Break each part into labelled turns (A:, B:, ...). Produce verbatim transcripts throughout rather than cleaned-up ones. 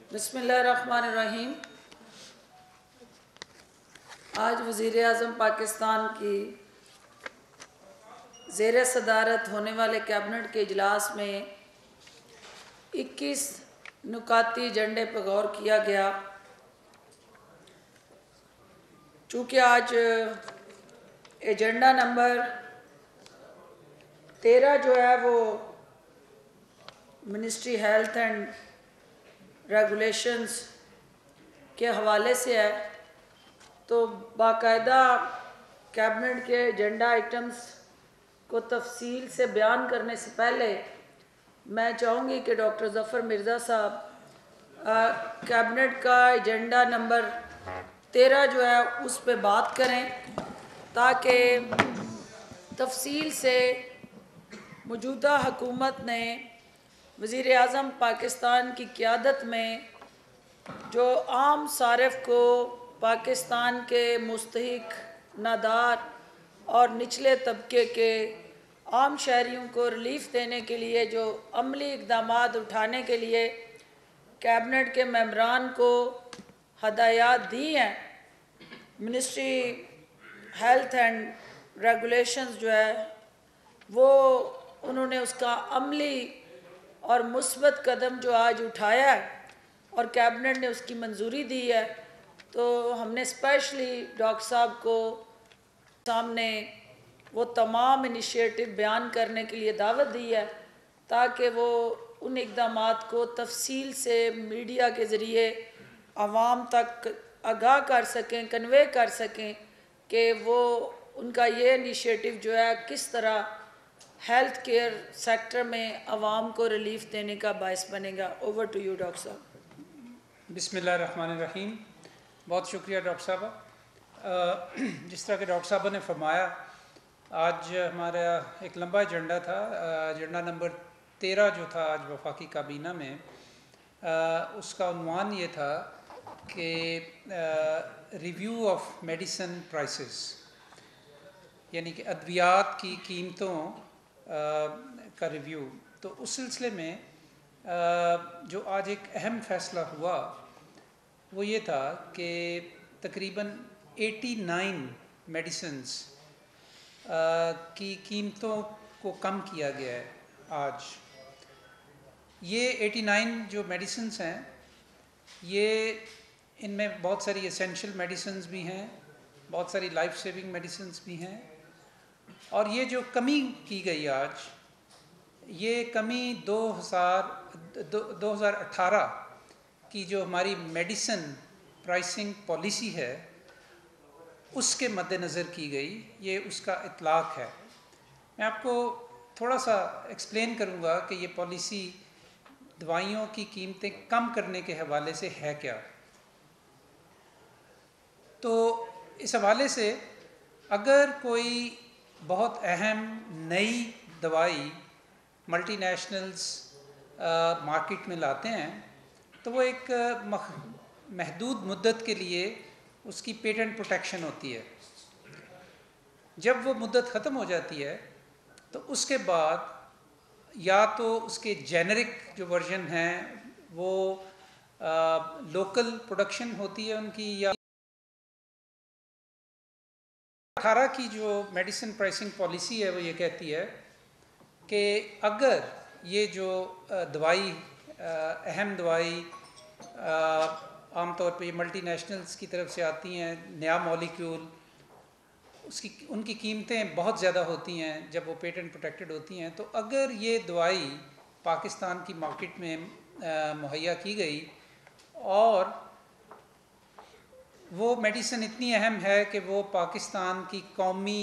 A: बिस्मिल्लाहिर्रहमानिर्रहीम। आज वज़ीर आज़म पाकिस्तान की ज़ेर सदारत होने वाले कैबिनेट के इजलास में इक्कीस नुकाती एजेंडे पर गौर किया गया। चूँकि आज एजेंडा नंबर तेरह जो है वो मिनिस्ट्री हेल्थ एंड रेगुलेशंस के हवाले से है, तो बाकायदा कैबिनेट के एजेंडा आइटम्स को तफसील से बयान करने से पहले मैं चाहूँगी कि डॉक्टर ज़फ़र मिर्ज़ा साहब कैबिनेट का एजेंडा नंबर तेरह जो है उस पर बात करें, ताकि तफसील से मौजूदा हुकूमत ने वज़ीर आज़म पाकिस्तान की क़ियादत में जो आम सारिफ को पाकिस्तान के मुस्तहिक नादार और निचले तबके के आम शहरियों को रिलीफ़ देने के लिए जो अमली इक़दाम उठाने के लिए कैबिनेट के मेंबरान को हदायत दी हैं। मिनिस्ट्री हेल्थ एंड रेगुलेशंस जो है वो उन्होंने उसका अमली और मुस्बत कदम जो आज उठाया है और कैबिनेट ने उसकी मंजूरी दी है, तो हमने स्पेशली डॉक्टर साहब को सामने वो तमाम इनिशिएटिव बयान करने के लिए दावत दी है, ताकि वो उन इक़दामात को तफसील से मीडिया के ज़रिए आवाम तक आगाह कर सकें, कन्वे कर सकें कि वो उनका ये इनिशिएटिव जो है किस तरह हेल्थ केयर सेक्टर में आवाम को रिलीफ देने का बायस बनेगा। ओवर टू यू डॉक्टर साहब।
B: बिस्मिल्लाहिर्रहमानिर्रहीम। बहुत शुक्रिया डॉक्टर साहब। जिस तरह के डॉक्टर साहब ने फरमाया, आज हमारा एक लंबा एजेंडा था। एजेंडा नंबर तेरह जो था आज वफाकी काबीना में, आ, उसका उन्वान ये था कि रिव्यू ऑफ मेडिसिन प्राइसेस, यानी कि अद्वियात की कीमतों का रिव्यू। तो उस सिलसिले में आ, जो आज एक अहम फ़ैसला हुआ वो ये था कि तकरीबन नवासी मेडिसिन्स की कीमतों को कम किया गया है। आज ये नवासी जो मेडिसिन्स हैं, ये इनमें बहुत सारी एसेंशियल मेडिसिन्स भी हैं, बहुत सारी लाइफ सेविंग मेडिसिन्स भी हैं, और ये जो कमी की गई आज, ये कमी दो हज़ार दो हज़ार अठारह की जो हमारी मेडिसिन प्राइसिंग पॉलिसी है उसके मद्देनज़र की गई, ये उसका इतलाक़ है। मैं आपको थोड़ा सा एक्सप्लेन करूँगा कि ये पॉलिसी दवाइयों की कीमतें कम करने के हवाले से है क्या। तो इस हवाले से अगर कोई बहुत अहम नई दवाई मल्टीनेशनल्स मार्केट में लाते हैं, तो वो एक महदूद मुद्दत के लिए उसकी पेटेंट प्रोटेक्शन होती है। जब वो मुद्दत ख़त्म हो जाती है तो उसके बाद या तो उसके जेनरिक जो वर्जन हैं वो लोकल प्रोडक्शन होती है उनकी, या अठारह की जो मेडिसिन प्राइसिंग पॉलिसी है वो ये कहती है कि अगर ये जो दवाई, अहम दवाई आमतौर पे ये मल्टीनेशनल्स की तरफ से आती हैं, नया मॉलिक्यूल, उसकी उनकी कीमतें बहुत ज़्यादा होती हैं जब वो पेटेंट प्रोटेक्टेड होती हैं। तो अगर ये दवाई पाकिस्तान की मार्केट में मुहैया की गई और वो मेडिसिन इतनी अहम है कि वो पाकिस्तान की कौमी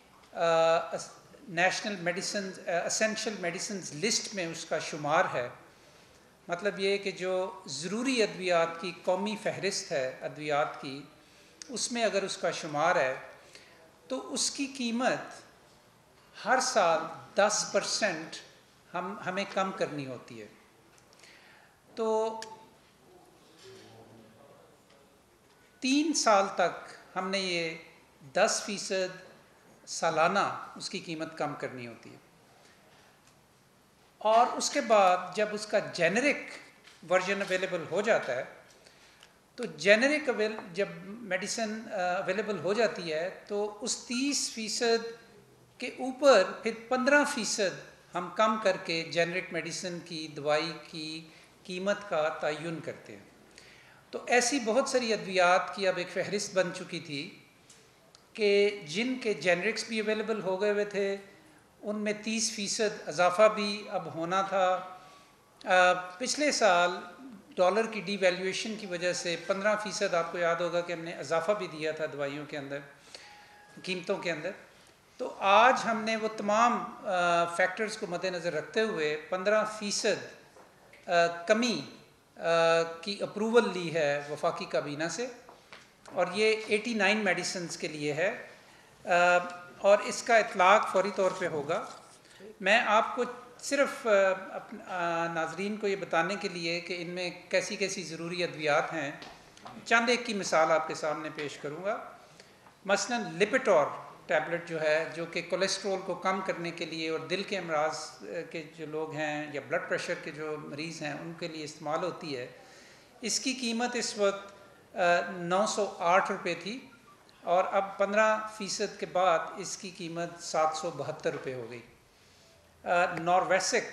B: national medicine essential medicine list में उसका शुमार है, मतलब ये कि जो ज़रूरी अद्वियात की कौमी फहरिस्त है अद्वियात की, उसमें अगर उसका शुमार है तो उसकी कीमत हर साल दस परसेंट हम हमें कम करनी होती है। तो तीन साल तक हमने ये दस फ़ीसद सालाना उसकी कीमत कम करनी होती है, और उसके बाद जब उसका जेनरिक वर्जन अवेलेबल हो जाता है तो जेनरिक अवेल जब मेडिसिन अवेलेबल हो जाती है तो उस तीस फ़ीसद के ऊपर फिर पंद्रह फ़ीसद हम कम करके जेनरिक मेडिसिन की दवाई की कीमत का तयन करते हैं। तो ऐसी बहुत सारी अद्वियात की अब एक फ़हरिस्त बन चुकी थी कि जिनके जेनरिक्स भी अवेलेबल हो गए हुए थे, उनमें तीस फ़ीसद इजाफ़ा भी अब होना था। आ, पिछले साल डॉलर की डीवैल्यूएशन की वजह से पंद्रह फ़ीसद आपको याद होगा कि हमने इजाफ़ा भी दिया था दवाइयों के अंदर, कीमतों के अंदर। तो आज हमने वो तमाम फैक्टर्स को मद्देनज़र रखते हुए पंद्रह फ़ीसद कमी आ, की अप्रूवल ली है वफाकी काबीना से, और ये नवासी मेडिसिन्स के लिए है आ, और इसका इतलाक़ फौरी तौर पे होगा। मैं आपको सिर्फ नाजरीन को ये बताने के लिए कि इनमें कैसी कैसी ज़रूरी अद्वियात हैं, चंद एक की मिसाल आपके सामने पेश करूँगा। मसलन लिपिटोर टैबलेट जो है, जो कि कोलेस्ट्रोल को कम करने के लिए और दिल के अमराज के जो लोग हैं या ब्लड प्रेशर के जो मरीज़ हैं उनके लिए इस्तेमाल होती है, इसकी कीमत इस वक्त नौ सौ आठ रुपये थी और अब पंद्रह फ़ीसद के बाद इसकी कीमत सात सौ बहत्तर रुपये हो गई। नॉर्वेसिक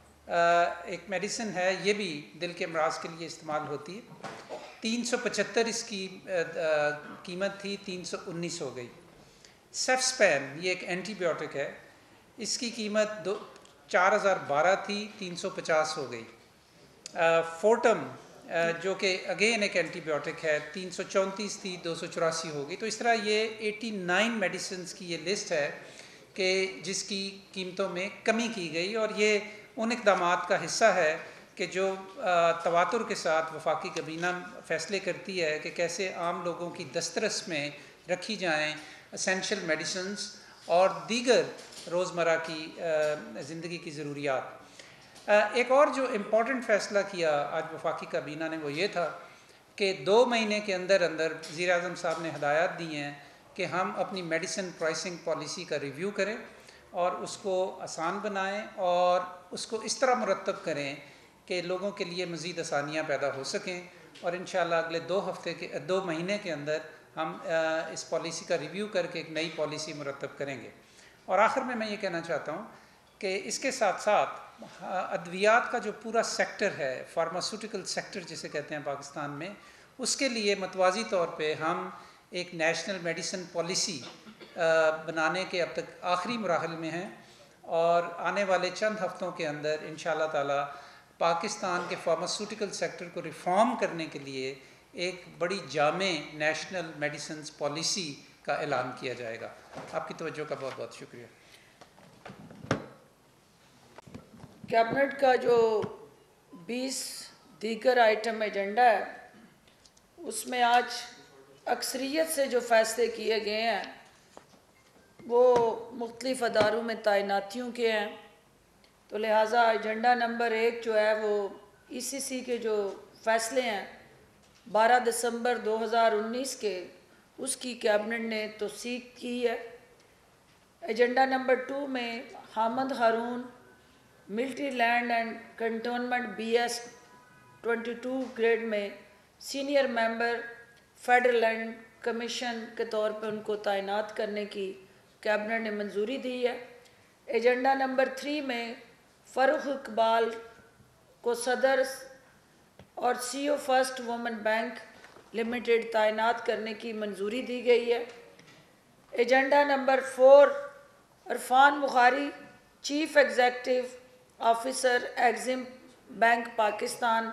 B: एक मेडिसिन है, ये भी दिल के अमराज के लिए इस्तेमाल होती है, तीन सौ पचहत्तर इसकी कीमत थी, तीन सौ उन्नीस हो गई। सेफ्स्पैन ये एक एंटीबायोटिक है, इसकी कीमत दो चार हज़ार बारह थी, तीन सौ पचास हो गई। फोर्टम जो कि अगेन एक एंटीबायोटिक है, तीन सौ चौंतीस थी, दो सौ चौरासी हो गई। तो इस तरह ये नवासी मेडिसिन्स की ये लिस्ट है कि जिसकी कीमतों में कमी की गई, और ये उन इक़दामात का हिस्सा है कि जो तवातुर के साथ वफाकी काबीना फ़ैसले करती है कि कैसे आम लोगों की दस्तरस में रखी जाएँ एसेंशियल मेडिसिन्स और दीगर रोज़मर्रा की ज़िंदगी की ज़रूरियात। एक और जो इम्पॉर्टेंट फ़ैसला किया आज वफाकी काबीना ने, वो ये था कि दो महीने के अंदर अंदर वज़ीर आज़म साहब ने हदायत दी हैं कि हम अपनी मेडिसिन प्राइसिंग पॉलिसी का रिव्यू करें और उसको आसान बनाएं और उसको इस तरह मुरतब करें कि लोगों के लिए मज़ीद आसानियाँ पैदा हो सकें, और इंशाअल्लाह अगले दो हफ्ते के दो महीने के अंदर हम इस पॉलिसी का रिव्यू करके एक नई पॉलिसी मुरतब करेंगे। और आखिर में मैं ये कहना चाहता हूँ कि इसके साथ साथ अद्वियात का जो पूरा सेक्टर है, फार्मास्यूटिकल सेक्टर जिसे कहते हैं पाकिस्तान में, उसके लिए मतवाज़ी तौर पे हम एक नेशनल मेडिसिन पॉलिसी बनाने के अब तक आखिरी मराहल में हैं, और आने वाले चंद हफ्तों के अंदर इंशाअल्लाह ताला पाकिस्तान के फार्मास्यूटिकल सेक्टर को रिफॉर्म करने के लिए एक बड़ी जामे नेशनल मेडिसिन पॉलिसी का ऐलान किया जाएगा। आपकी तवज्जो का बहुत बहुत शुक्रिया।
A: कैबिनेट का जो बीस दीगर आइटम एजेंडा है, उसमें आज अक्सरियत से जो फ़ैसले किए गए हैं वो मुख्तलिफ़ अदारों में तैनातियों के हैं। तो लिहाजा एजेंडा नंबर एक जो है वो ई सी सी के जो फ़ैसले हैं बारह दिसंबर दो हज़ार उन्नीस के, उसकी कैबिनेट ने तौसीक की है। एजेंडा नंबर टू में Hamid Haroon military land and cantonment B S twenty two grade में senior member federal land commission के तौर पर उनको तैनात करने की कैबिनेट ने मंजूरी दी है। एजेंडा नंबर थ्री में फ़रूख इकबाल को सदर और C O first women bank limited तैनात करने की मंजूरी दी गई है। Agenda number four Irfan Bukhari chief executive officer Exim bank Pakistan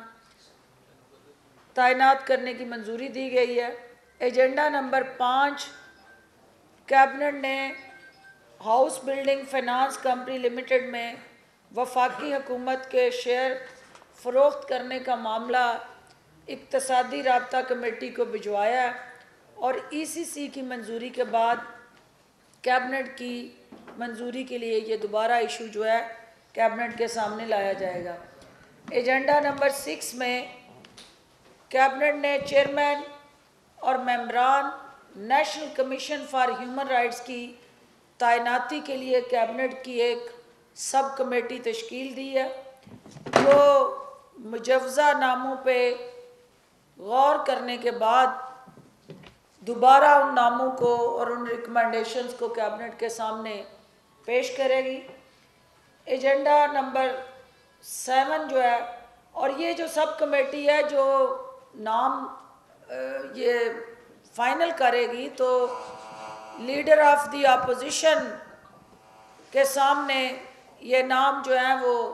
A: तैनात करने की मंजूरी दी गई है। एजेंडा नंबर पाँच कैबिनेट ने house building finance company limited में वफाकी हुकूमत के शेयर फ़रोख्त करने का मामला इक़्तिसादी राब्ता कमेटी को भिजवाया, और ई सी सी की मंजूरी के बाद कैबिनेट की मंजूरी के लिए ये दोबारा इशू जो है कैबिनेट के सामने लाया जाएगा। एजेंडा नंबर सिक्स में कैबिनेट ने चेयरमैन और मेंबरान national commission for human rights की तैनाती के लिए कैबिनेट की एक सब कमेटी तश्कील दी है, जो मुजवज़ा नामों पे गौर करने के बाद दोबारा उन नामों को और उन रिकमेंडेशंस को कैबिनेट के सामने पेश करेगी। एजेंडा नंबर सेवन जो है, और ये जो सब कमेटी है जो नाम ये फाइनल करेगी, तो लीडर ऑफ द अपोजिशन के सामने ये नाम जो है वो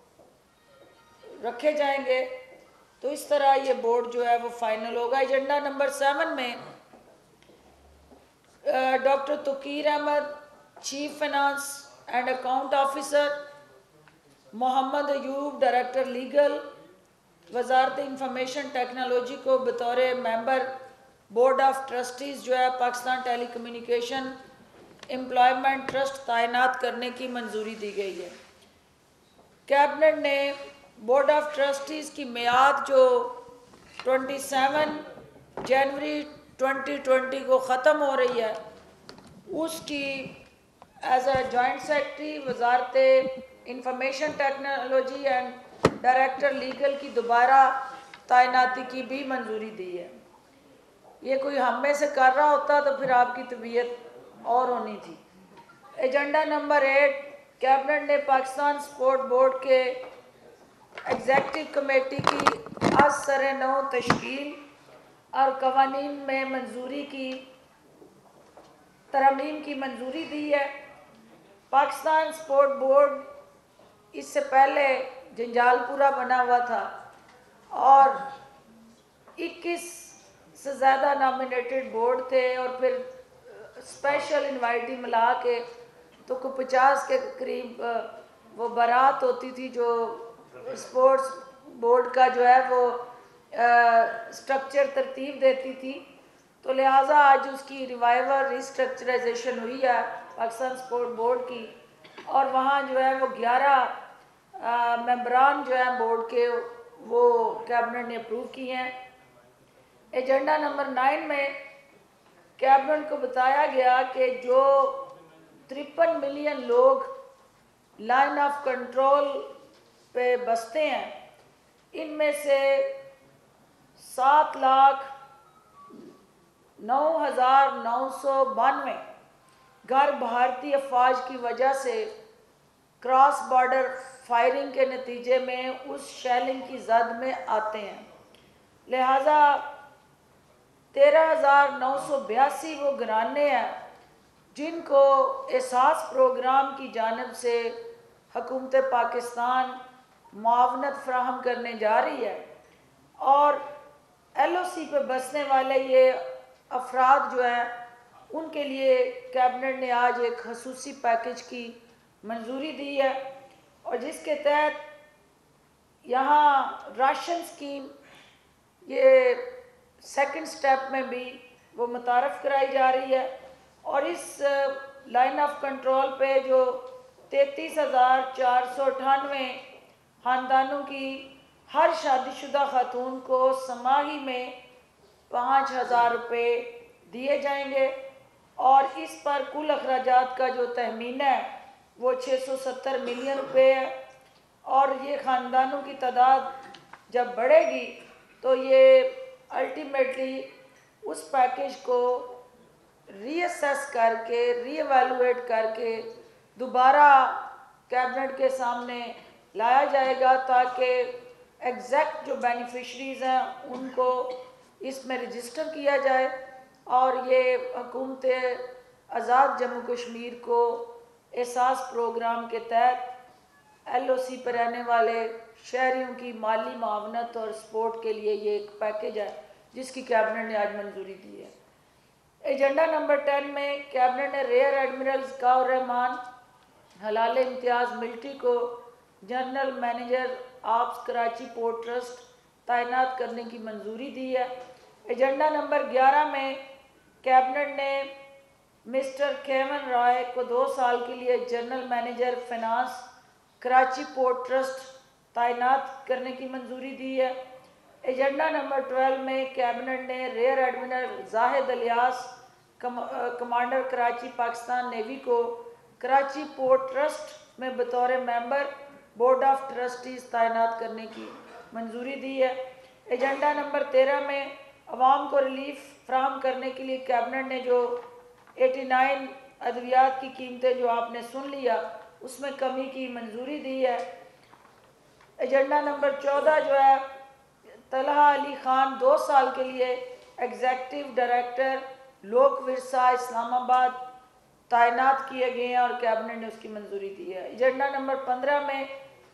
A: रखे जाएंगे। तो इस तरह ये बोर्ड जो है वो फाइनल होगा। एजेंडा नंबर सेवन में doctor Tauqeer Ahmad, chief finance and account officer, Mohammad Ayub, director legal, वजारत इंफॉर्मेशन टेक्नोलॉजी को बतौर मेंबर बोर्ड ऑफ ट्रस्टीज़ जो है Pakistan telecommunication employment trust तैनात करने की मंजूरी दी गई है। कैबिनेट ने बोर्ड ऑफ ट्रस्टीज़ की मियाद जो सत्ताईस जनवरी दो हज़ार बीस को ख़त्म हो रही है, उसकी एज अ जॉइंट सेक्रेटरी वजारत information technology and director legal की दोबारा तैनाती की भी मंजूरी दी है। ये कोई हम में से कर रहा होता तो फिर आपकी तबीयत और होनी थी। एजेंडा नंबर एट, कैबिनेट ने पाकिस्तान स्पोर्ट बोर्ड के एग्जेक्टिव कमेटी की आज सर नौ तश्कील और कवानीन में मंजूरी की तरमीम की मंजूरी दी है। पाकिस्तान स्पोर्ट बोर्ड इससे पहले जंजालपुरा बना हुआ था और इक्कीस से ज़्यादा नॉमिनेटेड बोर्ड थे और फिर स्पेशल इनवाइटी मिला के तो को पचास के करीब वो बारात होती थी जो स्पोर्ट्स बोर्ड का जो है वो स्ट्रक्चर तरतीब देती थी। तो लिहाजा आज उसकी रिवाइवल रिस्ट्रक्चराइजेशन हुई है पाकिस्तान स्पोर्ट बोर्ड की, और वहाँ जो है वो ग्यारह मेंबरान जो है बोर्ड के वो कैबिनेट ने अप्रूव किए हैं। एजेंडा नंबर नाइन में कैबिनेट को बताया गया कि जो तिरपन मिलियन लोग लाइन ऑफ कंट्रोल पे बसते हैं, इनमें से सात लाख नौ हज़ार नौ सौ बानवे गैर भारतीय अफवाज की वजह से क्रॉस बॉर्डर फायरिंग के नतीजे में उस शेलिंग की जद में आते हैं। लिहाजा तेरह हज़ार नौ सौ बयासी वो घराने हैं जिनको एहसास प्रोग्राम की जानिब से हुकूमत पाकिस्तान मुआवनत फ्राहम करने जा रही है, और एल ओ सी पर बसने वाले ये अफराद जो हैं उनके लिए कैबिनेट ने आज एक खसूसी पैकेज की मंजूरी दी है, और जिसके तहत यहाँ राशन स्कीम ये सेकंड स्टेप में भी वो मुतारफ़ कराई जा रही है, और इस लाइन ऑफ कंट्रोल पे जो तैंतीस हज़ार चार सौ अठानवे ख़ानदानों की हर शादीशुदा खातून को समाही में पाँच हज़ार रुपये दिए जाएंगे, और इस पर कुल अखराजात का जो तहमीन है वो छः सौ सत्तर मिलियन रुपये है। और ये ख़ानदानों की तादाद जब बढ़ेगी तो ये अल्टीमेटली उस पैकेज को रीअसेस करके रीएवैल्यूएट करके दोबारा कैबिनेट के सामने लाया जाएगा, ताकि एग्जैक्ट जो बेनिफिशरीज़ हैं उनको इसमें रजिस्टर किया जाए, और ये हुकूमत आज़ाद जम्मू कश्मीर को एहसास प्रोग्राम के तहत एल ओ सी पर रहने वाले शहरियों की माली मुआवनत और सपोर्ट के लिए ये एक पैकेज है जिसकी कैबिनेट ने आज मंजूरी दी है। एजेंडा नंबर टेन में कैबिनेट ने rear admiral Zakaur Rahman Hilal Imtiaz military को general manager ops Karachi port trust तैनात करने की मंजूरी दी है। एजेंडा नंबर ग्यारह में कैबिनेट ने मिस्टर केवन रॉय को दो साल के लिए general manager finance Karachi port trust तैनात करने की मंजूरी दी है। एजेंडा नंबर ट्वेल्व में कैबिनेट ने rear admiral Zahid Ilyas com, commander Karachi Pakistan navy को कराची पोर्ट ट्रस्ट में बतौर मेंबर बोर्ड ऑफ ट्रस्टीज़ तैनात करने की मंजूरी दी है। एजेंडा नंबर तेरह में अवाम को रिलीफ फ्राहम करने के लिए कैबिनेट ने जो नवासी अद्वियात की कीमतें जो आपने सुन लिया उसमें कमी की मंजूरी दी है। एजेंडा नंबर चौदह जो है तलहा अली खान दो साल के लिए एग्जेक्टिव डायरेक्टर लोक विरसा इस्लामाबाद तैनात किए गए हैं और कैबिनेट ने उसकी मंजूरी दी है। एजेंडा नंबर पंद्रह में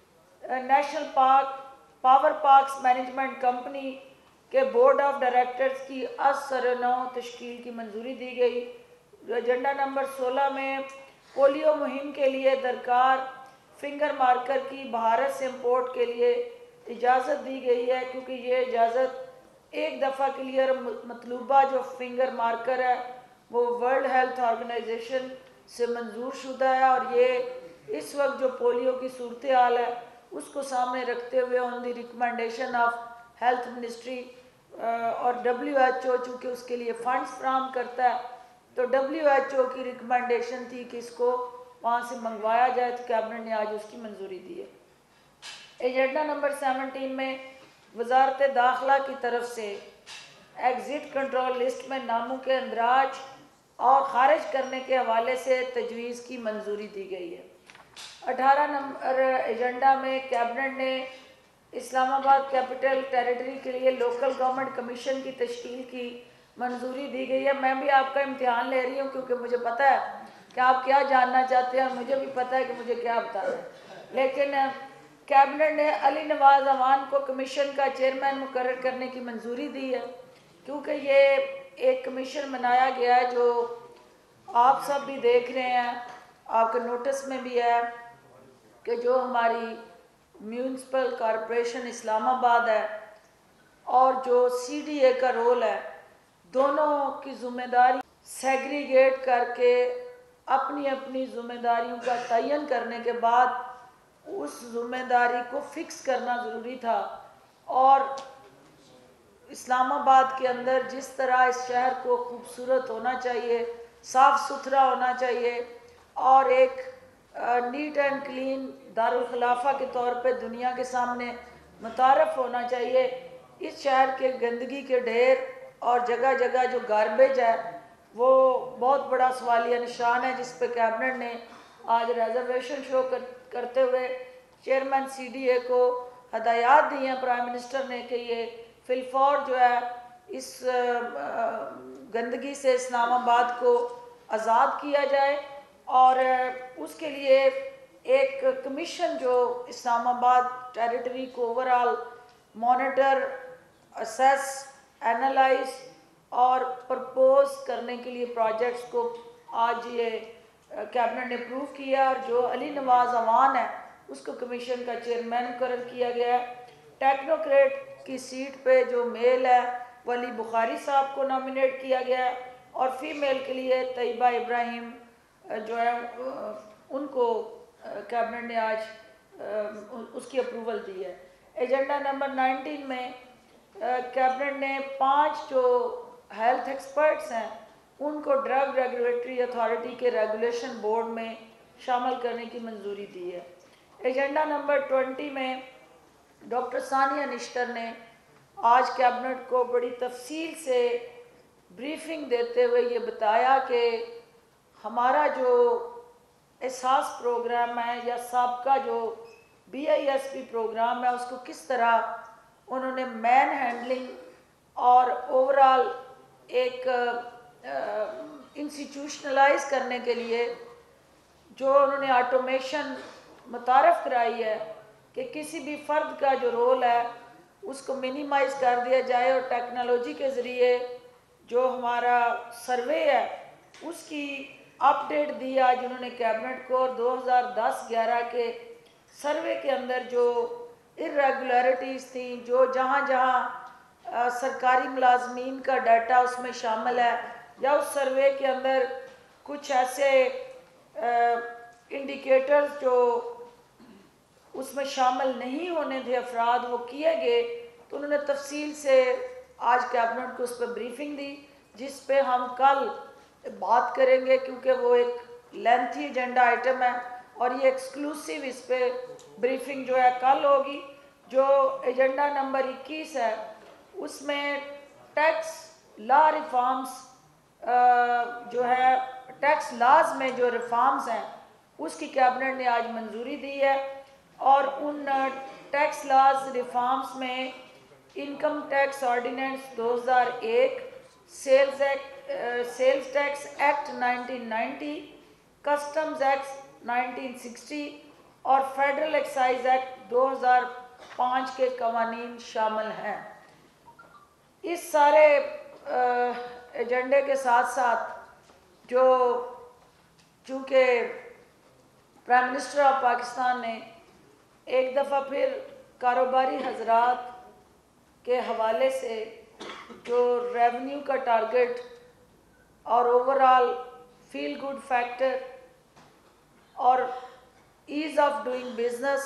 A: national park power parks management company के बोर्ड ऑफ डायरेक्टर्स की असरनो तश्कील की मंजूरी दी गई। एजेंडा नंबर सोलह में पोलियो मुहिम के लिए दरकार फिंगर मार्कर की भारत से इंपोर्ट के लिए इजाज़त दी गई है, क्योंकि ये इजाज़त एक दफ़ा के लिए मतलूबा जो फिंगर मार्कर है वो वर्ल्ड हेल्थ ऑर्गेनाइजेशन से मंजूर शुदा है और ये इस वक्त जो पोलियो की सूरत हाल है उसको सामने रखते हुए on the recommendation of health ministry और डब्ल्यू एच ओ चूँकि उसके लिए फंड्स फ्राहम करता है तो डब्ल्यू एच ओ की रिकमेंडेशन थी कि इसको वहाँ से मंगवाया जाए, तो कैबिनेट ने आज उसकी मंजूरी दी है। एजेंडा नंबर सेवनटीन में वजारत दाखिला की तरफ से एग्ज़िट कंट्रोल लिस्ट में नामों के अंदराज और ख़ारिज करने के हवाले से तजवीज़ की मंजूरी दी गई है। अठारह नंबर एजेंडा में कैबिनेट ने इस्लामाबाद कैपिटल टेरिटरी के लिए लोकल गवर्नमेंट कमीशन की तश्कील की मंजूरी दी गई है। मैं भी आपका इम्तिहान ले रही हूँ क्योंकि मुझे पता है कि आप क्या जानना चाहते हैं और मुझे भी पता है कि मुझे क्या बताना है, लेकिन कैबिनेट ने अली नवाज अवान को कमीशन का चेयरमैन मुकर्रर करने की मंजूरी दी है, क्योंकि ये एक कमीशन बनाया गया है जो आप सब भी देख रहे हैं, आपके नोटिस में भी है कि जो हमारी म्यूनसिपल कॉरपोरेशन इस्लामाबाद है और जो सी डी ए का रोल है, दोनों की ज़िम्मेदारी सेग्रीगेट करके अपनी अपनी ज़िम्मेदारियों का तयन करने के बाद उस ज़िम्मेदारी को फिक्स करना ज़रूरी था। और इस्लामाबाद के अंदर जिस तरह इस शहर को खूबसूरत होना चाहिए, साफ़ सुथरा होना चाहिए और एक नीट एंड क्लीन दारुल खिलाफा के तौर पे दुनिया के सामने मुतारफ़ होना चाहिए, इस शहर के गंदगी के ढेर और जगह जगह जो गार्बेज है वो बहुत बड़ा सवालिया निशान है, जिस पे कैबिनेट ने आज रिजर्वेशन शो कर, करते हुए चेयरमैन सी डी ए को हदायत दी हैं प्राइम मिनिस्टर ने कि ये फिलफौर जो है इस गंदगी से इस्लामाबाद को आज़ाद किया जाए और उसके लिए एक कमीशन जो इस्लामाबाद टेरिटरी को ओवरऑल मॉनिटर, असेस, एनालाइज और प्रपोज करने के लिए प्रोजेक्ट्स को आज ये कैबिनेट ने अप्रूव किया और जो अली नवाज अवान है उसको कमीशन का चेयरमैन मुकर्रर किया गया है। टेक्नोक्रेट की सीट पे जो मेल है वो अली बुखारी साहब को नॉमिनेट किया गया है और फीमेल के लिए तैयबा इब्राहिम जो है उनको कैबिनेट ने आज उसकी अप्रूवल दी है। एजेंडा नंबर नाइनटीन में कैबिनेट ने पांच जो हेल्थ एक्सपर्ट्स हैं उनको ड्रग रेगुलेटरी अथॉरिटी के रेगुलेशन बोर्ड में शामिल करने की मंजूरी दी है। एजेंडा नंबर ट्वेंटी में डॉक्टर सानिया निश्तर ने आज कैबिनेट को बड़ी तफसील से ब्रीफिंग देते हुए ये बताया कि हमारा जो एहसास प्रोग्राम है या सबका जो B I S P programme है उसको किस तरह उन्होंने मैन हैंडलिंग और ओवरऑल एक इंस्टीट्यूशनलाइज करने के लिए जो उन्होंने ऑटोमेशन मुतारफ़ कराई है कि किसी भी फ़र्द का जो रोल है उसको मिनिमाइज़ कर दिया जाए और टेक्नोलॉजी के ज़रिए जो हमारा सर्वे है उसकी अपडेट दी आज उन्होंने कैबिनेट को। दो हज़ार दस ग्यारह के सर्वे के अंदर जो इरेगुलरिटीज़ थी, जो जहाँ जहाँ सरकारी मुलाजमीन का डाटा उसमें शामिल है या उस सर्वे के अंदर कुछ ऐसे इंडिकेटर्स जो उसमें शामिल नहीं होने थे अफराद वो किए गए, तो उन्होंने तफसील से आज कैबिनेट को उस पर ब्रीफिंग दी जिस पे हम कल बात करेंगे, क्योंकि वो एक लेंथी एजेंडा आइटम है और ये एक्सक्लूसिव इस पे ब्रीफिंग जो है कल होगी। जो एजेंडा नंबर इक्कीस है उसमें टैक्स लॉ रिफॉर्म्स जो है, टैक्स लॉज में जो रिफॉर्म्स हैं उसकी कैबिनेट ने आज मंजूरी दी है। और उन टैक्स लॉज रिफॉर्म्स में इनकम टैक्स ऑर्डिनेंस दो हज़ार एक, sales act sales tax act nineteen ninety, customs act nineteen sixty और फेडरल एक्साइज एक्ट दो हज़ार पाँच के कवानीन शामिल हैं। इस सारे एजेंडे के साथ साथ जो चूँकि प्राइम मिनिस्टर ऑफ पाकिस्तान ने एक दफ़ा फिर कारोबारी हजरात के हवाले से जो रेवेन्यू का टारगेट और ओवरऑल फील गुड फैक्टर और ease of doing business,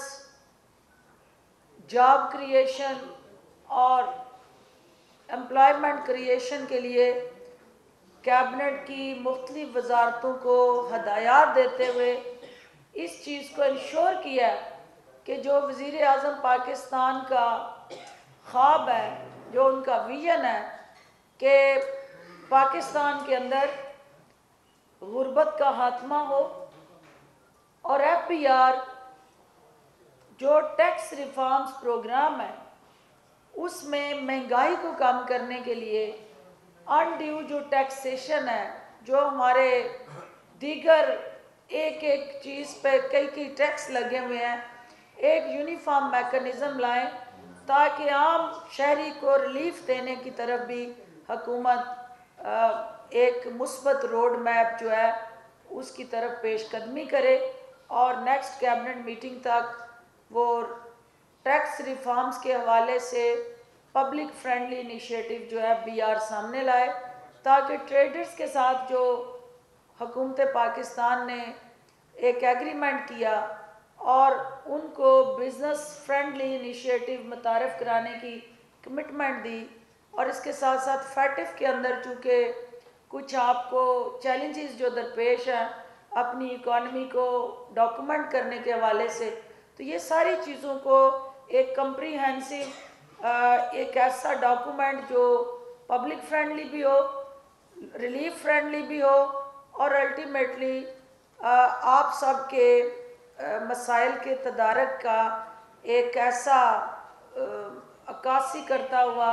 A: job creation और एम्प्लॉयमेंट क्रिएशन के लिए कैबिनेट की मुख्तलिफ वजारतों को हदायत देते हुए इस चीज़ को इंश्योर किया कि जो वज़ीर आज़म पाकिस्तान का ख्वाब है, जो उनका विजन है कि पाकिस्तान के अंदर गुर्बत का खात्मा हो और एफ पी आर जो टैक्स रिफॉर्म्स प्रोग्राम है उसमें महंगाई को कम करने के लिए अनड्यू जो टैक्सेशन है, जो हमारे दीगर एक एक चीज़ पे कई कई टैक्स लगे हुए हैं, एक यूनिफॉर्म मैकेनिज़्म लाएं ताकि आम शहरी को रिलीफ देने की तरफ भी हुकूमत एक मुस्बत रोड मैप जो है उसकी तरफ पेशकदमी करे और नेक्स्ट कैबिनेट मीटिंग तक वो टैक्स रिफॉर्म्स के हवाले से पब्लिक फ्रेंडली इनिशिएटिव जो है बी आर सामने लाए, ताकि ट्रेडर्स के साथ जो हुकूमत पाकिस्तान ने एक एग्रीमेंट किया और उनको बिज़नेस फ्रेंडली इनिशिएटिव मुतारफ़ कराने की कमिटमेंट दी। और इसके साथ साथ फैटिफ के अंदर चूँकि कुछ आपको चैलेंजेस जो दरपेश हैं अपनी इकॉनमी को डॉक्यूमेंट करने के हवाले से, तो ये सारी चीज़ों को एक कम्प्रीहेंसिव एक ऐसा डॉक्यूमेंट जो पब्लिक फ्रेंडली भी हो, रिलीफ फ्रेंडली भी हो और अल्टीमेटली आप सब के मसाइल के तदारक का एक ऐसा अक्कासी करता हुआ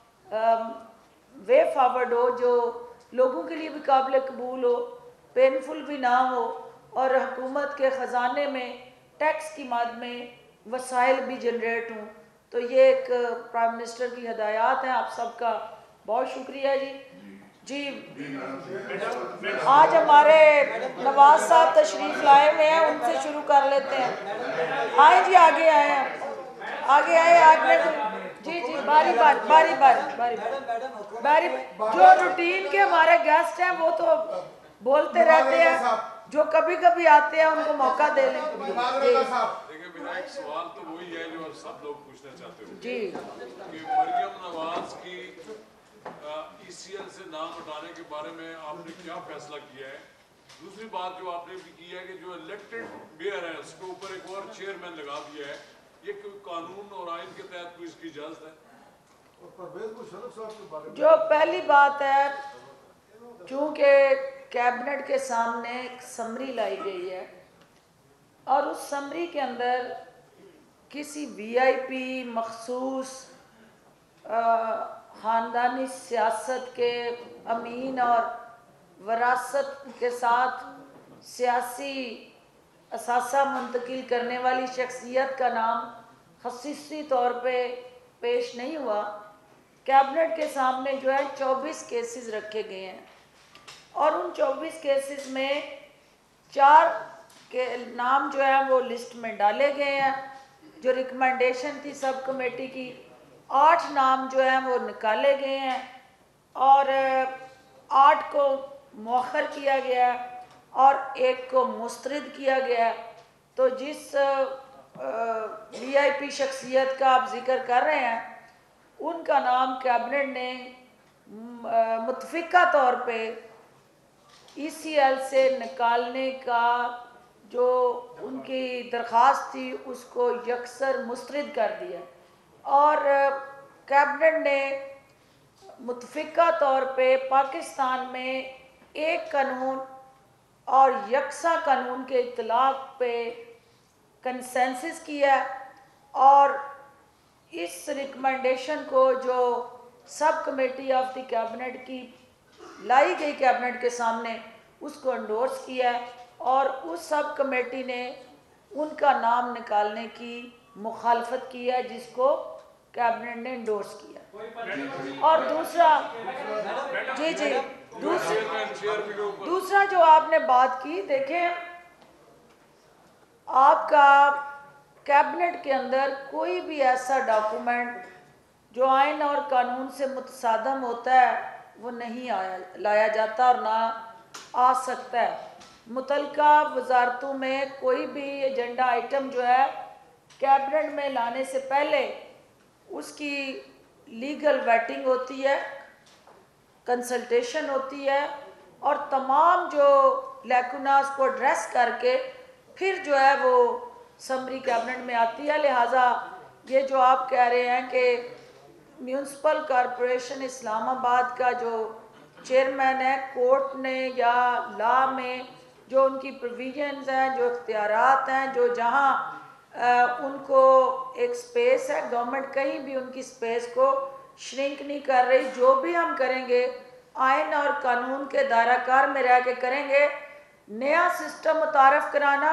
A: वे फॉरवर्ड हो जो लोगों के लिए भी काबिल कबूल हो, पेनफुल भी ना हो और हुकूमत के ख़जाने में टैक्स की मद में वसाइल भी जनरेट हों। तो ये एक प्राइम मिनिस्टर की हदायत है। आप सबका बहुत शुक्रिया जी। जी आज हमारे नवाज साहब तशरीफ़ लाए हुए हैं, उनसे शुरू कर लेते हैं। आए जी, आगे आए हैं, आगे आए आगे जी जी बारी बारी बारी बारी बारी बारी जो रूटीन के हमारे गेस्ट हैं वो तो बोलते रहते हैं, जो कभी कभी आते हैं उनको मौका दे लें।
C: देखिए मेरा एक सवाल तो वही है जो सब लोग पूछना चाहते हो
A: जी
C: कि मरियम नवाज की ई सी एल से नाम हटाने के बारे में आपने क्या फैसला किया है। दूसरी बात जो आपने भी की है कि जो इलेक्टेड मेयर है उसके ऊपर एक और चेयरमैन लगा दिया है, ये कानून और आइन के तहत कोई इसकी इजाजत है?
A: जो पहली बात है, चूँकि कैबिनेट के सामने एक समरी लाई गई है और उस समरी के अंदर किसी वी आई पी मखसूस ख़ानदानी सियासत के अमीन और वरासत के साथ सियासी असासा मुंतकिल करने वाली शख्सियत का नाम खसूसी तौर पे पेश नहीं हुआ। कैबिनेट के सामने जो है चौबीस केसेस रखे गए हैं और उन चौबीस केसेस में चार के नाम जो है वो लिस्ट में डाले गए हैं जो रिकमेंडेशन थी सब कमेटी की। आठ नाम जो है वो निकाले गए हैं और आठ को मौखर किया गया और एक को मुस्तरद किया गया। तो जिस वी आई पी शख्सियत का आप जिक्र कर रहे हैं उनका नाम कैबिनेट ने मुतफिका तौर पे ई सी एल से निकालने का जो उनकी दरख्वास्त थी उसको यकसर मुस्तरद कर दिया। और कैबिनेट ने मुतफ़िका तौर पे पाकिस्तान में एक कानून और यकसा कानून के इतलाक़ पे कंसेंसस किया और इस रिकमेंडेशन को जो sub committee of the cabinet की लाई गई कैबिनेट के सामने उसको एंडोर्स किया और उस सब कमेटी ने उनका नाम निकालने की मुखालफत की है जिसको कैबिनेट ने एंडोर्स किया। और दूसरा जी जी दूसरा दूसरा जो आपने बात की, देखें आपका कैबिनेट के अंदर कोई भी ऐसा डॉक्यूमेंट जो आइन और कानून से मुतसादम होता है वो नहीं आया लाया जाता और ना आ सकता है। मुतलका वजारतों में कोई भी एजेंडा आइटम जो है कैबिनेट में लाने से पहले उसकी लीगल वेटिंग होती है, कंसल्टेशन होती है और तमाम जो लैकुनास को एड्रेस करके फिर जो है वो समरी कैबिनेट में आती है। लिहाजा ये जो आप कह रहे हैं कि म्यूनसिपल कॉरपोरेशन इस्लामाबाद का जो चेयरमैन है, कोर्ट ने या लॉ में जो उनकी प्रोविजंस हैं, जो इख्तियारात हैं, जो जहाँ उनको एक स्पेस है, गवर्नमेंट कहीं भी उनकी स्पेस को श्रिंक नहीं कर रही। जो भी हम करेंगे आइन और कानून के दायराकार में रह के करेंगे। नया सिस्टम मुतारफ़ कराना,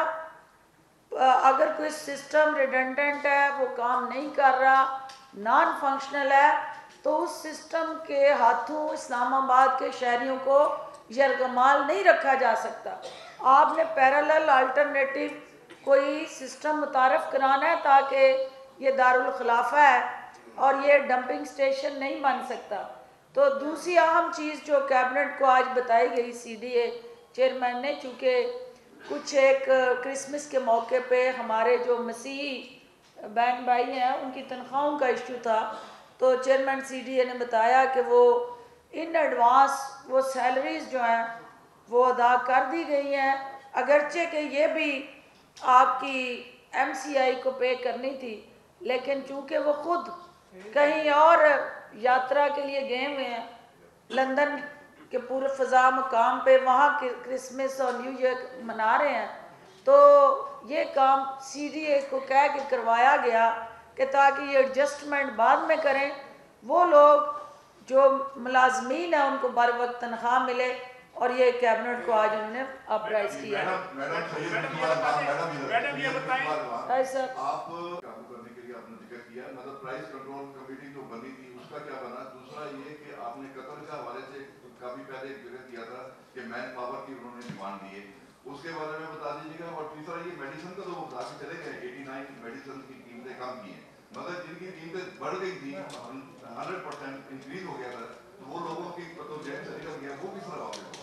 A: अगर कोई सिस्टम रिडेंडेंट है, वो काम नहीं कर रहा, नॉन फंक्शनल है, तो उस सिस्टम के हाथों इस्लामाबाद के शहरियों को यरगमाल नहीं रखा जा सकता। आपने पैरेलल अल्टरनेटिव कोई सिस्टम मुतारफ़ कराना है ताकि ये दारुल खिलाफा है और ये डंपिंग स्टेशन नहीं बन सकता। तो दूसरी अहम चीज़ जो कैबिनेट को आज बताई गई सी डी ए चेयरमैन ने, चूँकि कुछ एक क्रिसमस के मौके पे हमारे जो मसीही बहन भाई हैं उनकी तनख्वाहों का इशू था, तो चेयरमैन सी डी ए ने बताया कि वो इन एडवांस वो सैलरीज जो हैं वो अदा कर दी गई हैं, अगरचे कि ये भी आपकी एम सी आई को पे करनी थी, लेकिन चूँकि वो खुद कहीं और यात्रा के लिए गए हुए हैं लंदन के पूरे फ़ज़ा मकाम पे, वहाँ के क्रिसमस और न्यू ईयर मना रहे हैं, तो ये काम सी डी ए को कह के करवाया गया कि ताकि ये एडजस्टमेंट बाद में करें, वो लोग जो मुलाजमीन हैं उनको बर वक्त तनख्वाह मिले, और ये कैबिनेट को आज उन्होंने अपराइज किया।
D: मैडम ये बताएं
A: सर,
D: आप काबू करने के लिए आपने जिक्र किया, मतलब प्राइस कंट्रोल कमेटी जो बनी थी उसका क्या बना? दूसरा ये कि आपने कतर के हवाले से काफी पहले एक जिक्र किया था कि मैन पावर की उन्होंने डिमांड दी है, उसके बारे में बता दीजिएगा। और तीसरा ये मेडिसिन का तो वो बता के चले गए नवासी मेडिसिन की कीमतें कम की हैं, मगर जिनकी कीमतें बढ़ गई थी, हंड्रेड परसेंट इंक्रीज हो गया था, तो वो लोगों की तो जैन से निकल गया, वो किस तरह होगा?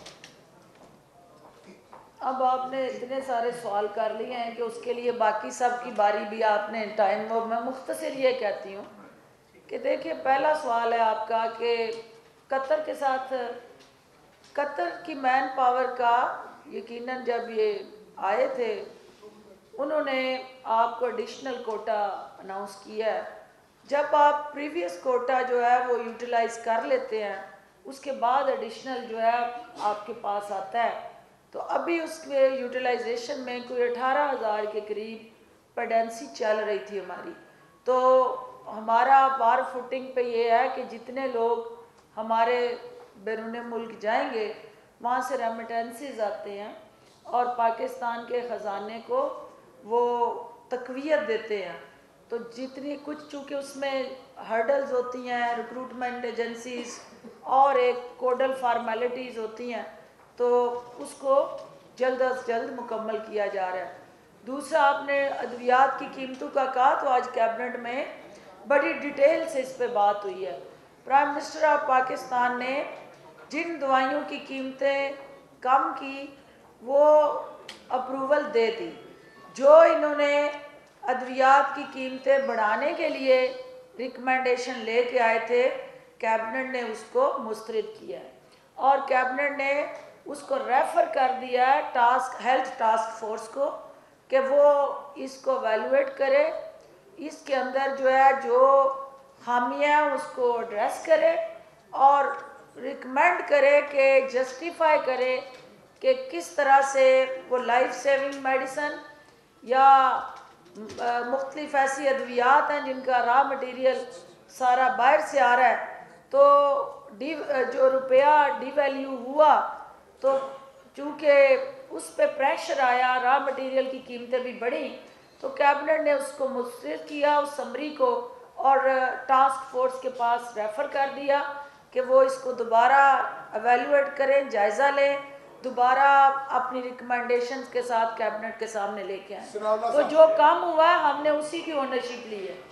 A: अब आपने इतने सारे सवाल कर लिए हैं कि उसके लिए बाकी सब की बारी भी आपने टाइम, वो मैं मुख्तसर ये कहती हूँ कि देखिए, पहला सवाल है आपका कि कतर के साथ, कतर की मैन पावर का यकीनन जब ये आए थे उन्होंने आपको एडिशनल कोटा अनाउंस किया है। जब आप प्रीवियस कोटा जो है वो यूटिलाइज़ कर लेते हैं, उसके बाद एडिशनल जो है आपके पास आता है, तो अभी उसके यूटिलाइजेशन में कोई अठारह हज़ार के करीब पेडेंसी चल रही थी हमारी। तो हमारा बार फुटिंग पे ये है कि जितने लोग हमारे बैरून मुल्क जाएंगे वहाँ से रेमिटेंसीज आते हैं और पाकिस्तान के ख़जाने को वो तकवीयत देते हैं, तो जितनी कुछ चूँकि उसमें हर्डल्स होती हैं, रिक्रूटमेंट एजेंसीज और एक कोडल फार्मेलिटीज़ होती हैं, तो उसको जल्द अज जल्द मुकम्मल किया जा रहा है। दूसरा, आपने अद्वियात की कीमतों का कहा, तो आज कैबिनेट में बड़ी डिटेल से इस पे बात हुई है। प्राइम मिनिस्टर ऑफ पाकिस्तान ने जिन दवाइयों की कीमतें कम की वो अप्रूवल दे दी, जो इन्होंने अद्वियात की कीमतें बढ़ाने के लिए रिकमेंडेशन लेके आए थे, कैबिनेट ने उसको मुस्तरद किया है और कैबिनेट ने उसको रेफ़र कर दिया है टास्क हेल्थ टास्क फोर्स को कि वो इसको वैल्यूएट करे इसके अंदर जो है जो खामियां उसको एड्रेस करे और रिकमेंड करे कि जस्टिफाई करे कि किस तरह से वो लाइफ सेविंग मेडिसन या मुख्तलिफ ऐसी अद्वियात हैं जिनका रॉ मटेरियल सारा बाहर से आ रहा है, तो डी जो रुपया डिवैल्यू हुआ तो चूँकि उस पर प्रेशर आया, रॉ मटेरियल की कीमतें भी बढ़ी, तो कैबिनेट ने उसको मुस्तरद किया उस समरी को और टास्क फोर्स के पास रेफ़र कर दिया कि वो इसको दोबारा एवेलुएट करें, जायज़ा लें, दोबारा अपनी रिकमेंडेशंस के साथ कैबिनेट के सामने लेके आए। तो जो काम हुआ है हमने उसी की ओनरशिप ली है।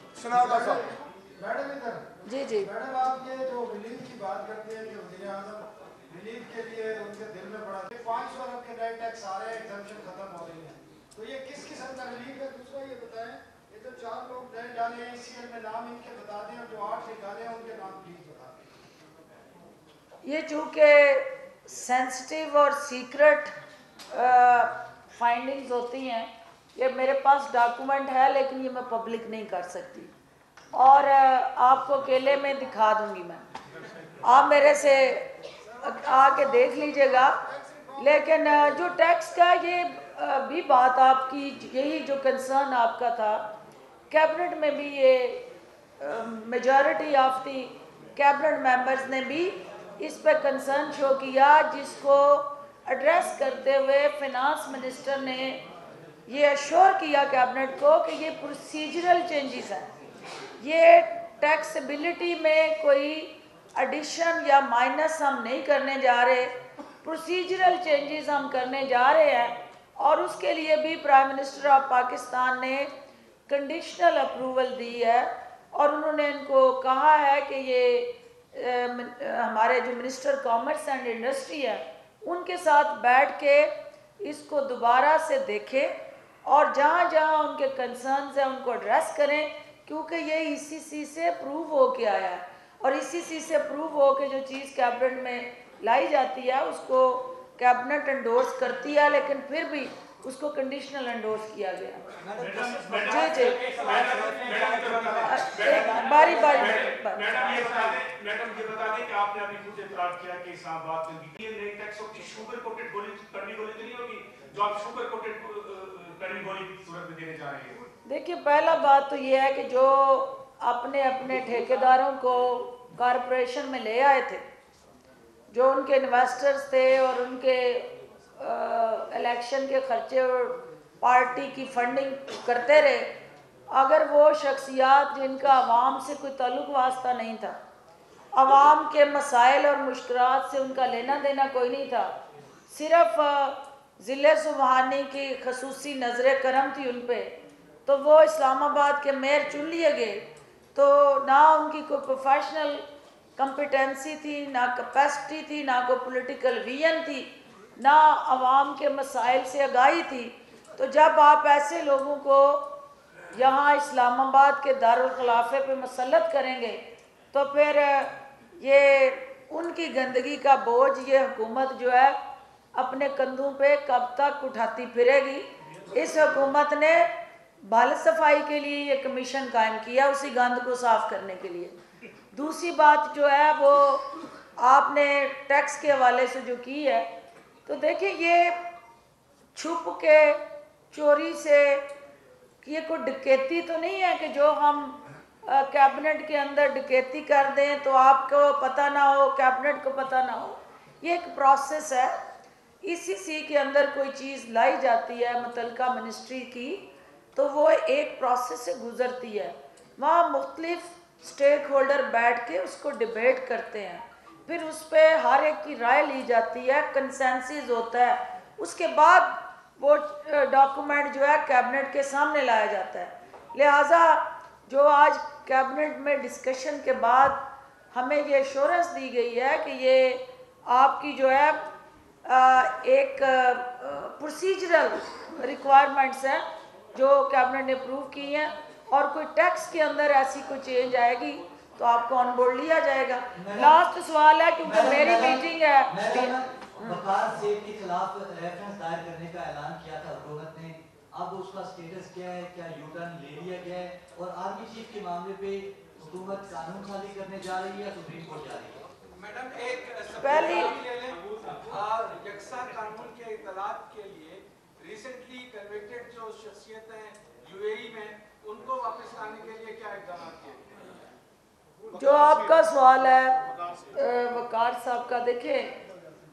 E: मैडम इधर
A: जी जी
E: मैडम, आप ये जो रिलीफ की बात करते हैं कि वज़ीर आज़म रिलीफ के लिए उनके दिल में पड़ा पाँच सौ अरब के नए टैक्स आ रहे हैं, एग्जम्पशन खत्म हो रही है, तो ये किस किस्म का रिलीफ है? दूसरा ये बताएं, ये जो चार लोग नए डाले हैं ईसीएल में नाम इनके बता दें और जो आठ निकाले हैं उनके नाम प्लीज बता दें।
A: ये चूँकि सेंसिटिव और सीक्रेट फाइंडिंग्स होती हैं, ये मेरे पास डॉक्यूमेंट है लेकिन ये मैं पब्लिक नहीं कर सकती और आपको अकेले में दिखा दूंगी। मैं आप मेरे से आके देख लीजिएगा। लेकिन जो टैक्स का ये भी बात आपकी, यही जो कंसर्न आपका था, कैबिनेट में भी ये majority of the cabinet members ने भी इस पर कंसर्न शो किया, जिसको एड्रेस करते हुए फिनांस मिनिस्टर ने ये अश्योर किया कैबिनेट को कि ये प्रोसीजरल चेंजेस हैं, ये टैक्सेबिलिटी में कोई एडिशन या माइनस हम नहीं करने जा रहे, प्रोसीजरल चेंजेस हम करने जा रहे हैं। और उसके लिए भी प्राइम मिनिस्टर ऑफ पाकिस्तान ने कंडीशनल अप्रूवल दी है और उन्होंने इनको कहा है कि ये ए, हमारे जो मिनिस्टर कॉमर्स एंड इंडस्ट्री है उनके साथ बैठ के इसको दोबारा से देखें और जहाँ जहाँ उनके कंसर्न्स हैं उनको एड्रेस करें, क्योंकि ये ईसीसी से अप्रूव हो के आया है और ईसीसी से अप्रूव हो के जो चीज़ कैबिनेट में लाई जाती है उसको कैबिनेट एंडोर्स करती है, लेकिन फिर भी उसको कंडीशनल एंडोर्स किया गया। जी जी बारी बारी
F: मैडम ये बता दें मैडम ये बता दें कि आपने अभी खुद इतराज़ किया कि इस्लामाबाद में ये नई टैक्सों की शुगर कोटेड गोली कड़वी गोली तो नहीं होगी जो आप शुगर कोटेड कड़वी गोली की सूरत में देने जा रहे हैं?
A: देखिए, पहला बात तो ये है कि जो अपने अपने ठेकेदारों को कॉरपोरेशन में ले आए थे, जो उनके इन्वेस्टर्स थे और उनके इलेक्शन के खर्चे और पार्टी की फंडिंग करते रहे, अगर वो शख्सियात जिनका आवाम से कोई ताल्लुक वास्ता नहीं था, आवाम के मसाइल और मुश्किलात से उनका लेना देना कोई नहीं था, सिर्फ ज़िले सुबहानी की खसूसी नज़र करम थी उन पर, तो वो इस्लामाबाद के मेयर चुन लिए गए, तो ना उनकी कोई प्रोफेशनल कॉम्पिटेंसी थी, ना कैपेसिटी थी, ना कोई पॉलिटिकल विजन थी, ना आवाम के मसाइल से आगाही थी। तो जब आप ऐसे लोगों को यहाँ इस्लामाबाद के दारुल खिलाफे पे मसलत करेंगे तो फिर ये उनकी गंदगी का बोझ ये हुकूमत जो है अपने कंधों पे कब तक उठाती फिरेगी। इस हुकूमत ने बाल सफाई के लिए ये कमीशन कायम किया, उसी गंद को साफ करने के लिए। दूसरी बात जो है वो आपने टैक्स के हवाले से जो की है, तो देखिए ये छुप के चोरी से, ये कोई डकैती तो नहीं है कि जो हम कैबिनेट के अंदर डकैती कर दें तो आपको पता ना हो, कैबिनेट को पता ना हो। ये एक प्रोसेस है, ईसीसी के अंदर कोई चीज़ लाई जाती है मुतलका मिनिस्ट्री की, तो वो एक प्रोसेस से गुजरती है, वहाँ मुख्तलिफ स्टेक होल्डर बैठ के उसको डिबेट करते हैं, फिर उस पर हर एक की राय ली जाती है, कंसेंसस होता है, उसके बाद वो डॉक्यूमेंट जो है कैबिनेट के सामने लाया जाता है। लिहाजा जो आज कैबिनेट में डिस्कशन के बाद हमें ये एश्योरेंस दी गई है कि ये आपकी जो है एक प्रोसीजरल रिक्वायरमेंट्स हैं जो कैबिनेट ने अप्रूव की हैं, और कोई टैक्स के अंदर ऐसी कोई चेंज आएगी तो आपको ऑन बोर्ड लिया जाएगा। लास्ट सवाल है क्योंकि मेरी मीटिंग है।
G: वकार सेठ के खिलाफ रेफरेंस दायर करने का ऐलान किया था हुकूमत ने, अब उसका स्टेटस क्या है, क्या यू टर्न ले लिया गया है, और आर्मी चीफ के मामले पे हुकूमत कानून खाली करने जा रही है या सुप्रीम कोर्ट जा रही है?
H: मैडम एक
A: पहली
H: ले लें, यकसा कानून के इतलात के लिए रिसेंटली कन्विक्टेड जो शख्सियत हैं यूएई में, उनको वापस लाने के लिए क्या इकदाम किए?
A: जो आपका सवाल है वकार साहब का, देखें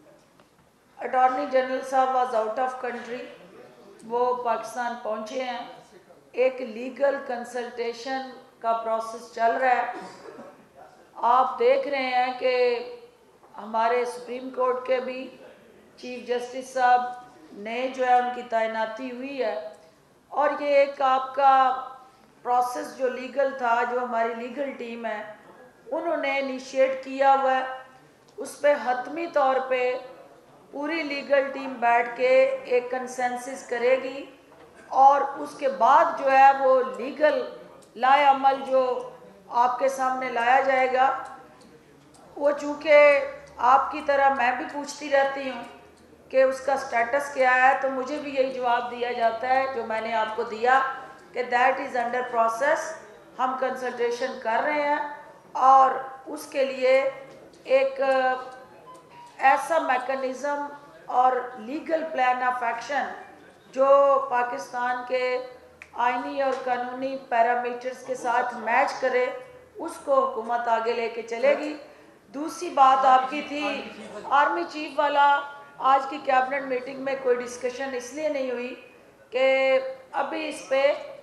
A: अटॉर्नी जनरल साहब वाज आउट ऑफ कंट्री, वो पाकिस्तान पहुंचे हैं, एक लीगल कंसल्टेशन का प्रोसेस चल रहा है। आप देख रहे हैं कि हमारे सुप्रीम कोर्ट के भी चीफ जस्टिस साहब ने जो है उनकी तैनाती हुई है, और ये एक आपका प्रोसेस जो लीगल था, जो हमारी लीगल टीम है उन्होंने इनिशिएट किया हुआ है, उस पर हतमी तौर पे पूरी लीगल टीम बैठ के एक कंसेंसस करेगी, और उसके बाद जो है वो लीगल लाए अमल जो आपके सामने लाया जाएगा। वो चूँकि आपकी तरह मैं भी पूछती रहती हूँ कि उसका स्टेटस क्या है, तो मुझे भी यही जवाब दिया जाता है जो मैंने आपको दिया कि दैट इज़ अंडर प्रोसेस, हम कंसल्टेशन कर रहे हैं, और उसके लिए एक ऐसा मैकेनिज़्म और लीगल प्लान ऑफ एक्शन जो पाकिस्तान के आईनी और कानूनी पैरामीटर्स के साथ मैच करे, उसको हुकूमत आगे लेके चलेगी। दूसरी बात आपकी थी आर्मी चीफ वाला, आज की कैबिनेट मीटिंग में कोई डिस्कशन इसलिए नहीं हुई कि अभी इस पे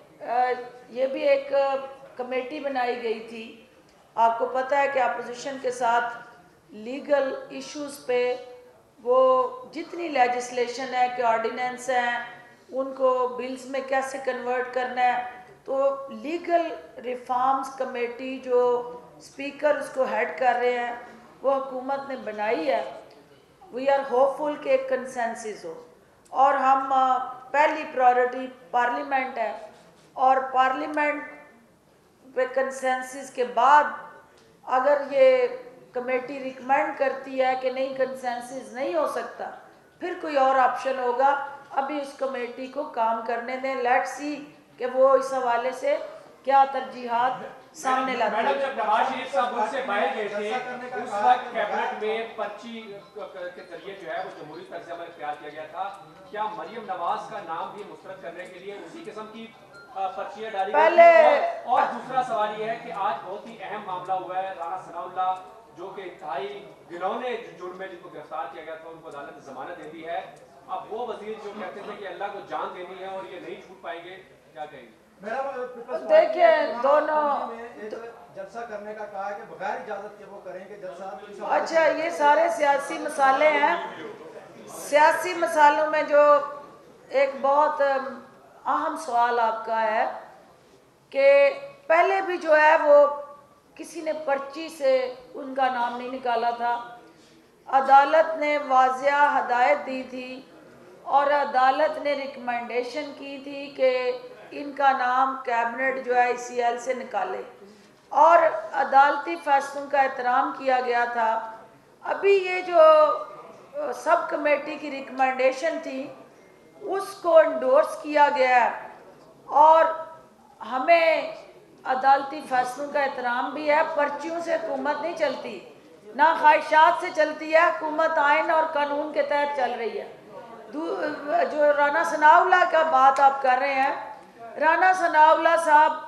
A: ये भी एक कमेटी बनाई गई थी। आपको पता है कि अपोजिशन के साथ लीगल इश्यूज़ पे वो जितनी लेजिस्लेशन है कि ऑर्डिनेंस हैं उनको बिल्स में कैसे कन्वर्ट करना है, तो लीगल रिफॉर्म्स कमेटी जो स्पीकर उसको हेड कर रहे हैं वो हुकूमत ने बनाई है। वी आर होपफुल कि एक कंसेंसस हो, और हम पहली प्रायोरिटी पार्लियामेंट है, और पार्लियामेंट पे कंसेंसस के बाद अगर ये कमेटी रिकमेंड करती है कि नहीं कंसेंसस नहीं हो सकता, फिर कोई और ऑप्शन होगा। अभी उस कमेटी को काम करने दें, लेट्स सी कि वो इस हवाले से क्या तरजीहात सामने लाते हैं।
I: मैडम, जब नवाज शरीफ साहब मुल्क से बाहर गए थे उस वक्त कैबिनेट में पर्ची के जरिए जो है वो जमहूरी तर्ज अमल इख्तियार किया गया था। क्या मरियम नवाज का नाम भी मुस्तरद करने के लिए उसी किस्म की पर्चियां डाली
A: पहले
I: गई? और दूसरा सवाल ये है कि आज बहुत ही अहम मामला हुआ है, राना सनाउल्लाह जो कि इंतहाई घिनौने जुर्म में जिनको गिरफ्तार किया गया था, उनको अदालत ने जमानत दे दी है। अब वो वजीर जो कहते थे कि अल्लाह को जान देनी है और ये नहीं छूट पाएंगे, क्या कहेंगे?
A: देखिए दोनों
E: जलसा करने का कहा है कि बगैर इजाजत के वो करेंगे जलसा।
A: अच्छा, ये सारे सियासी मसाले हैं। सियासी मसालों में जो एक बहुत अहम सवाल आपका है कि पहले भी जो है वो किसी ने पर्ची से उनका नाम नहीं निकाला था, अदालत ने वाज़िया हदायत दी थी और अदालत ने रिकमेंडेशन की थी कि इनका नाम कैबिनेट जो है सी एल से निकाले, और अदालती फैसलों का एहतराम किया गया था। अभी ये जो सब कमेटी की रिकमेंडेशन थी उसको इंडोर्स किया गया है, और हमें अदालती फैसलों का एहतराम भी है। पर्चियों से हुकूमत नहीं चलती, ना ख्वाहिशात से चलती है, हुकूमत आइन और कानून के तहत चल रही है। जो राना सनाउल्लाह का बात आप कर रहे हैं, राना सनाउल्लाह साहब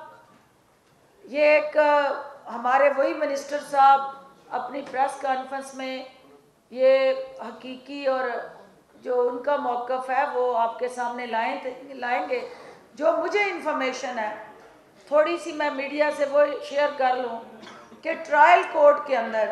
A: ये एक हमारे वही मिनिस्टर साहब अपनी प्रेस कॉन्फ्रेंस में ये हकीकी और जो उनका मौक़िफ़ है वो आपके सामने लाएं लाएंगे। जो मुझे इन्फॉर्मेशन है थोड़ी सी मैं मीडिया से वो शेयर कर लूँ कि ट्रायल कोर्ट के अंदर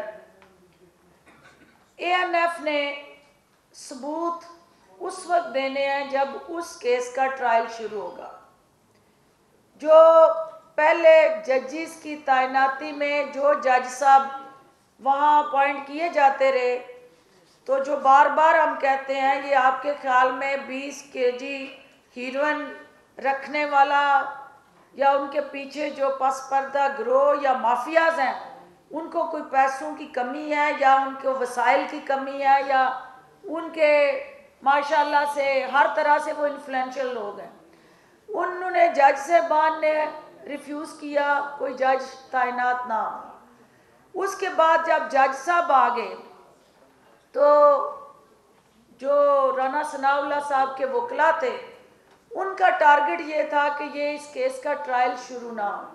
A: ए एन एफ ने सबूत उस वक्त देने हैं जब उस केस का ट्रायल शुरू होगा। जो पहले जजिस की तैनाती में जो जज साहब वहाँ अपॉइंट किए जाते रहे, तो जो बार बार हम कहते हैं ये आपके ख्याल में बीस केजी हीरोइन रखने वाला या उनके पीछे जो पसपर्दा गिरोह या माफियाज हैं उनको कोई पैसों की कमी है या उनके वसाइल की कमी है या उनके माशाल्लाह से हर तरह से वो इन्फ्लुएंशियल लोग हैं। उन्होंने जज साहबान ने रिफ्यूज़ किया, कोई जज तैनात ना हो। उसके बाद जब जज साहब आ गए तो जो राना सनाउल्लाह साहब के वकला थे उनका टारगेट ये था कि ये इस केस का ट्रायल शुरू ना हो।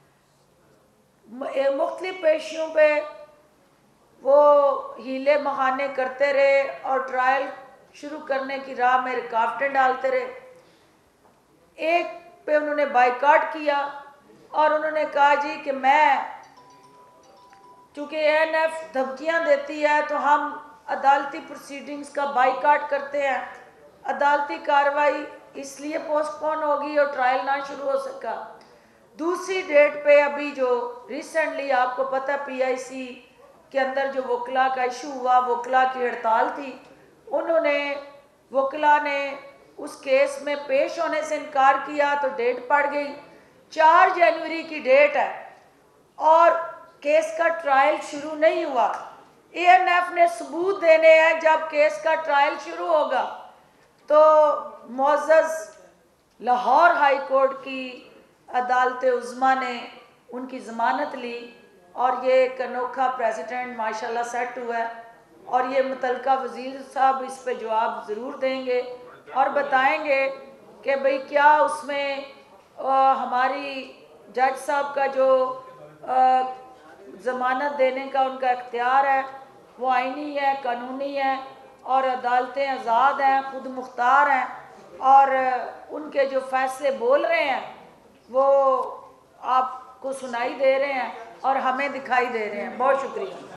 A: मुख्तलिफ पेशियों पे वो हीले बहाने करते रहे और ट्रायल शुरू करने की राह में रुकावटें डालते रहे। एक पे उन्होंने बाइकाट किया और उन्होंने कहा जी कि मैं, चूँकि ए एन एफ धमकियाँ देती है तो हम अदालती प्रोसीडिंग्स का बाइकाट करते हैं, अदालती कार्रवाई इसलिए पोस्टपोन होगी और ट्रायल ना शुरू हो सका। दूसरी डेट पे अभी जो रिसेंटली आपको पता पी आई सी के अंदर जो वकला का इशू हुआ, वकला की हड़ताल थी, उन्होंने वकला ने उस केस में पेश होने से इनकार किया तो डेट पड़ गई। चार जनवरी की डेट है और केस का ट्रायल शुरू नहीं हुआ। ए एन एफ ने सबूत देने हैं, जब केस का ट्रायल शुरू होगा तो मुअज़्ज़ज़ लाहौर हाई कोर्ट की अदालत उज़्मा ने उनकी ज़मानत ली और ये एक अनोखा प्रेसिडेंट माशाल्लाह सेट हुआ है और ये मुतलका वज़ीर साहब इस पे जवाब ज़रूर देंगे और बताएंगे कि भाई क्या उसमें आ, हमारी जज साहब का जो ज़मानत देने का उनका इख्तियार है वो आईनी है, कानूनी है और अदालतें आज़ाद हैं, खुद मुख्तार हैं और उनके जो फैसले बोल रहे हैं वो आपको सुनाई दे रहे हैं और हमें दिखाई दे रहे हैं। बहुत शुक्रिया।